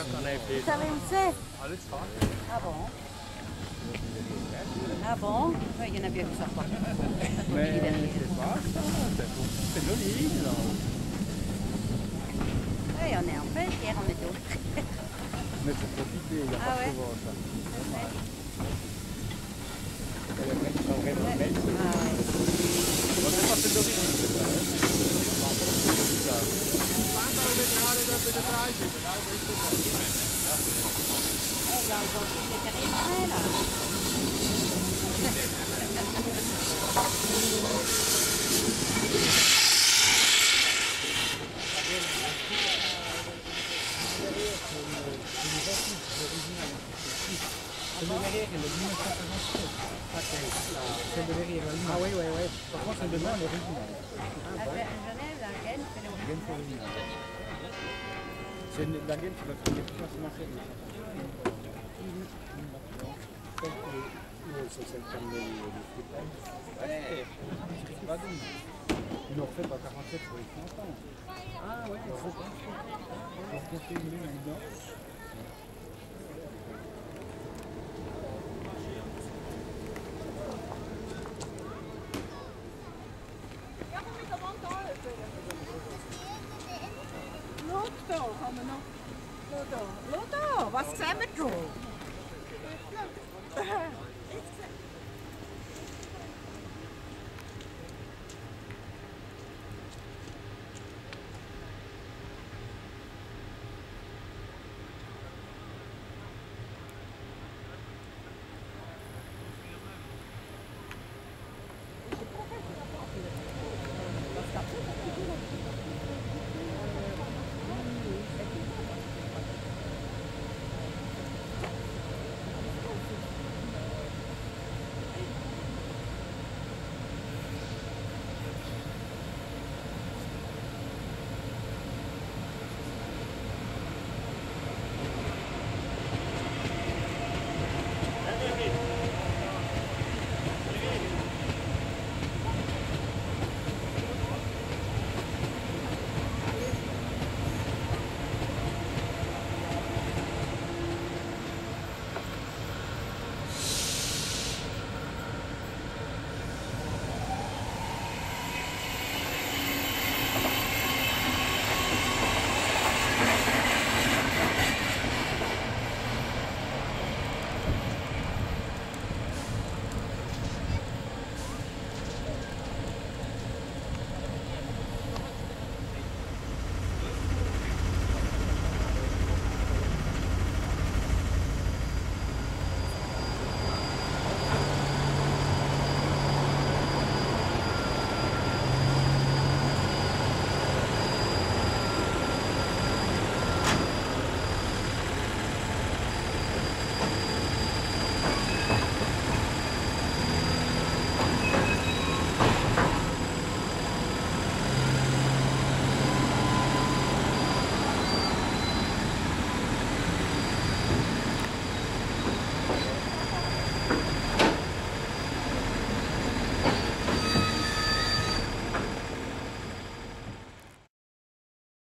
Vous savez où c'est? Ah bon? Ah bon? Ouais, il y en a bien qui savent pas. Mais c'est pas ça, c'est joli là. Oui, on est en fait, hier on était au frais. Mais faut profiter, il n'y a Ah pas ouais. souvent ça. Il y a plein qui sont vraiment belles. Ah ouais. Bon, c'est pas fait d'origine, c'est ça. Il y a encore tous les terriens là. Celle de derrière, elle est de 1957. Celle de derrière, elle. Ah oui, oui, oui. Par contre, celle de devant, elle est originale. À Genève, la Gaine, c'est le La gaine, c'est original. La gaine, tu vas finir plus facilement faire des ouais, c'est pas doux. Ils l'ont fait pas 47 pour les 100 ans. Ah ouais, il faut casser une lune là-dedans. Lotto, haben wir noch. Lotto, was sehen wir drauf?